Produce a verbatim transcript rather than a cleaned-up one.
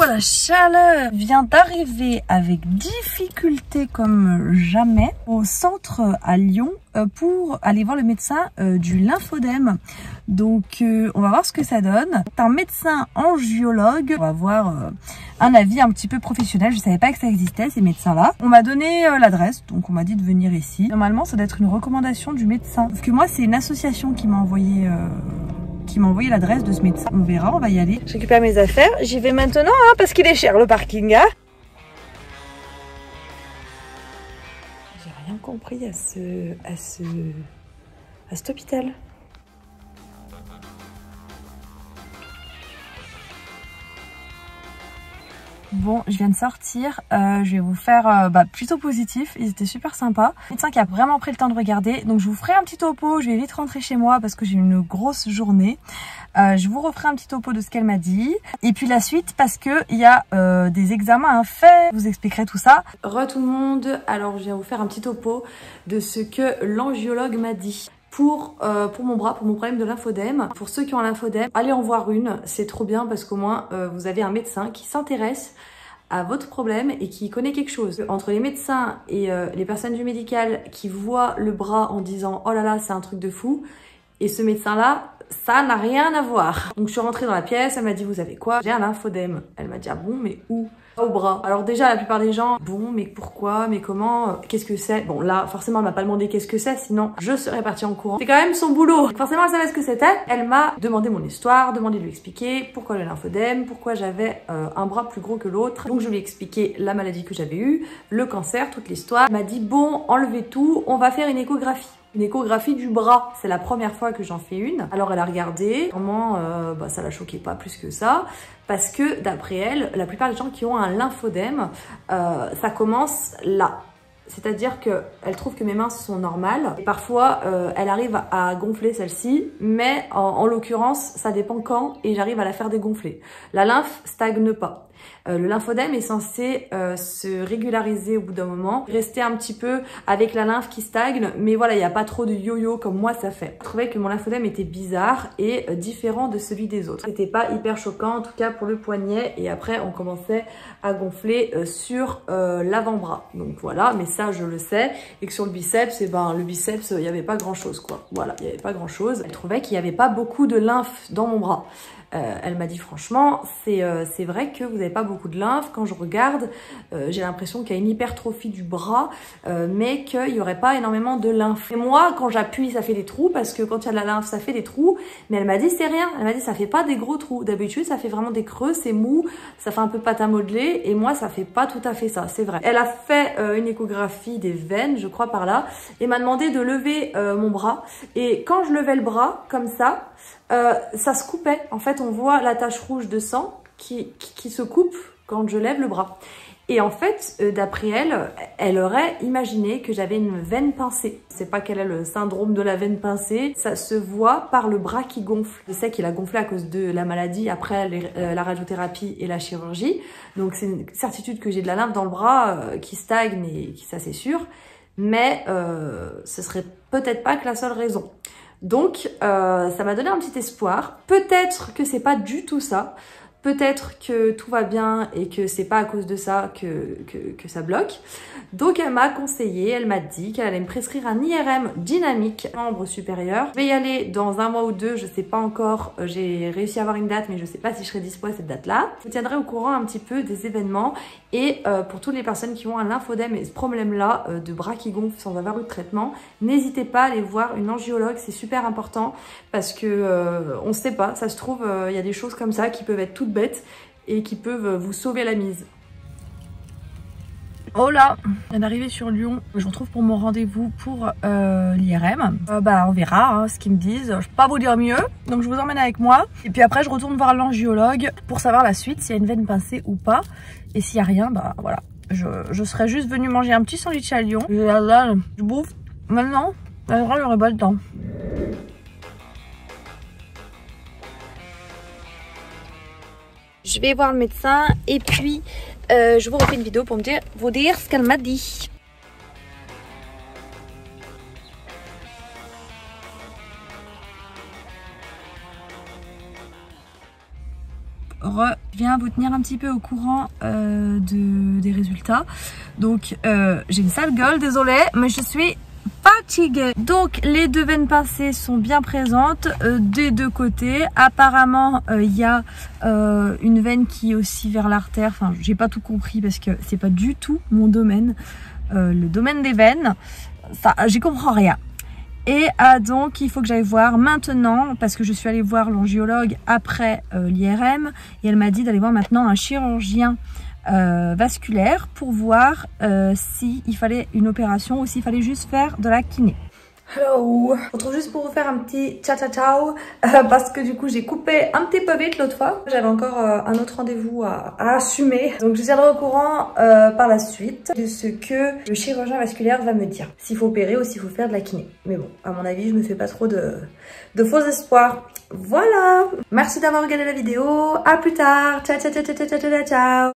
fois, la chaleur vient d'arriver avec difficulté comme jamais au centre à Lyon pour aller voir le médecin du lymphodème. Donc euh, on va voir ce que ça donne. C'est un médecin angiologue. On va voir euh, un avis un petit peu professionnel. Je savais pas que ça existait, ces médecins-là. On m'a donné euh, l'adresse, donc on m'a dit de venir ici. Normalement, ça doit être une recommandation du médecin. Sauf que moi, c'est une association qui m'a envoyé... Euh... qui m'a envoyé l'adresse de ce médecin. On verra, on va y aller. Je récupère mes affaires. J'y vais maintenant, hein, parce qu'il est cher le parking. Hein. J'ai rien compris à ce, à ce, à cet hôpital. Bon, je viens de sortir, euh, je vais vous faire euh, bah, plutôt positif, ils étaient super sympas. Le médecin qui a vraiment pris le temps de regarder, donc je vous ferai un petit topo, je vais vite rentrer chez moi parce que j'ai une grosse journée. Euh, je vous referai un petit topo de ce qu'elle m'a dit. Et puis la suite parce que il y a euh, des examens à faire, je vous expliquerai tout ça. Re tout le monde, alors je viens vous faire un petit topo de ce que l'angiologue m'a dit. Pour, euh, pour mon bras, pour mon problème de lymphodème. Pour ceux qui ont un lymphodème, allez en voir une, c'est trop bien parce qu'au moins euh, vous avez un médecin qui s'intéresse à votre problème et qui connaît quelque chose. Entre les médecins et euh, les personnes du médical qui voient le bras en disant « Oh là là, c'est un truc de fou », et ce médecin-là, ça n'a rien à voir. Donc je suis rentrée dans la pièce, elle m'a dit « Vous avez quoi ?» J'ai un lymphodème. Elle m'a dit « Ah bon, mais où ?» Au bras. Alors déjà, la plupart des gens, bon, mais pourquoi, mais comment, qu'est-ce que c'est? Bon, là, forcément, elle m'a pas demandé qu'est-ce que c'est, sinon je serais partie en courant. C'est quand même son boulot. Forcément, elle savait ce que c'était. Elle m'a demandé mon histoire, demandé de lui expliquer pourquoi le lymphodème, pourquoi j'avais euh, un bras plus gros que l'autre. Donc je lui ai expliqué la maladie que j'avais eue, le cancer, toute l'histoire. Elle m'a dit, bon, enlevez tout, on va faire une échographie. Une échographie du bras, c'est la première fois que j'en fais une. Alors elle a regardé, vraiment euh, bah, ça la choquait pas plus que ça, parce que d'après elle, la plupart des gens qui ont un lymphodème, euh, ça commence là. C'est-à-dire qu'elle trouve que mes mains sont normales. Et parfois, euh, elle arrive à gonfler celle-ci, mais en, en l'occurrence, ça dépend quand et j'arrive à la faire dégonfler. La lymphe stagne pas. Euh, le lymphodème est censé euh, se régulariser au bout d'un moment, rester un petit peu avec la lymphe qui stagne, mais voilà, il n'y a pas trop de yo-yo comme moi ça fait. Je trouvais que mon lymphodème était bizarre et euh, différent de celui des autres. C'était pas hyper choquant, en tout cas pour le poignet, et après on commençait à gonfler euh, sur euh, l'avant-bras. Donc voilà, mais ça je le sais, et que sur le biceps, et ben le biceps, il n'y avait pas grand-chose quoi. Voilà, il n'y avait pas grand-chose. Elle trouvait qu'il n'y avait pas beaucoup de lymphe dans mon bras. Euh, elle m'a dit franchement, c'est euh, c'est vrai que vous n'avez pas beaucoup de lymphe. Quand je regarde, euh, j'ai l'impression qu'il y a une hypertrophie du bras, euh, mais qu'il n'y aurait pas énormément de lymphe. Et moi, quand j'appuie, ça fait des trous, parce que quand il y a de la lymphe, ça fait des trous. Mais elle m'a dit, c'est rien. Elle m'a dit, ça fait pas des gros trous. D'habitude, ça fait vraiment des creux, c'est mou, ça fait un peu pâte à modeler. Et moi, ça fait pas tout à fait ça, c'est vrai. Elle a fait euh, une échographie des veines, je crois par là, et m'a demandé de lever euh, mon bras. Et quand je levais le bras, comme ça, Euh, ça se coupait. En fait, on voit la tache rouge de sang qui, qui, qui se coupe quand je lève le bras. Et en fait, euh, d'après elle, elle aurait imaginé que j'avais une veine pincée. C'est pas qu'elle a le syndrome de la veine pincée, ça se voit par le bras qui gonfle. Je sais qu'il a gonflé à cause de la maladie, après les, euh, la radiothérapie et la chirurgie. Donc c'est une certitude que j'ai de la lymphe dans le bras euh, qui stagne, et qui, ça c'est sûr. Mais euh, ce serait peut-être pas que la seule raison. Donc, euh, ça m'a donné un petit espoir. Peut-être que c'est pas du tout ça. Peut-être que tout va bien et que c'est pas à cause de ça que, que, que ça bloque. Donc elle m'a conseillé, elle m'a dit qu'elle allait me prescrire un I R M dynamique, membre supérieur. Je vais y aller dans un mois ou deux, je sais pas encore. J'ai réussi à avoir une date, mais je sais pas si je serai dispo à cette date-là. Je vous tiendrai au courant un petit peu des événements. Et euh, pour toutes les personnes qui ont un lymphodème et ce problème-là euh, de bras qui gonflent sans avoir eu de traitement, n'hésitez pas à aller voir une angiologue, c'est super important parce que euh, on sait pas, ça se trouve, il euh, y a des choses comme ça qui peuvent être toutes bêtes et qui peuvent vous sauver la mise. Oh là, je viens d'arriver sur Lyon. Je vous retrouve pour mon rendez-vous pour euh, l'I R M. Euh, bah, on verra hein, ce qu'ils me disent. Je peux pas vous dire mieux. Donc je vous emmène avec moi. Et puis après, je retourne voir l'angiologue pour savoir la suite, s'il y a une veine pincée ou pas. Et s'il y a rien, bah voilà. Je, je serais juste venue manger un petit sandwich à Lyon. Je, là, là, je bouffe. Maintenant, là, j'aurais pas le temps. Je vais voir le médecin et puis euh, je vous refais une vidéo pour me dire, vous dire ce qu'elle m'a dit. re, je viens vous tenir un petit peu au courant euh, de, des résultats. Donc euh, j'ai une sale gueule, désolée, mais je suis fatiguée. Donc les deux veines pincées sont bien présentes euh, des deux côtés. Apparemment il euh, y a euh, une veine qui est aussi vers l'artère. Enfin j'ai pas tout compris parce que c'est pas du tout mon domaine. Euh, le domaine des veines, ça j'y comprends rien. Et ah, donc il faut que j'aille voir maintenant, parce que je suis allée voir l'angiologue après euh, l'I R M, et elle m'a dit d'aller voir maintenant un chirurgien euh, vasculaire pour voir euh, s'il fallait une opération ou s'il fallait juste faire de la kiné. Hello, on se retrouve juste pour vous faire un petit ciao ciao ciao euh, parce que du coup j'ai coupé un petit peu vite l'autre fois. J'avais encore euh, un autre rendez-vous à, à assumer, donc je tiendrai au courant euh, par la suite de ce que le chirurgien vasculaire va me dire, s'il faut opérer ou s'il faut faire de la kiné. Mais bon, à mon avis je me fais pas trop de, de faux espoirs. Voilà, merci d'avoir regardé la vidéo, à plus tard, ciao ciao ciao ciao ciao ciao ciao.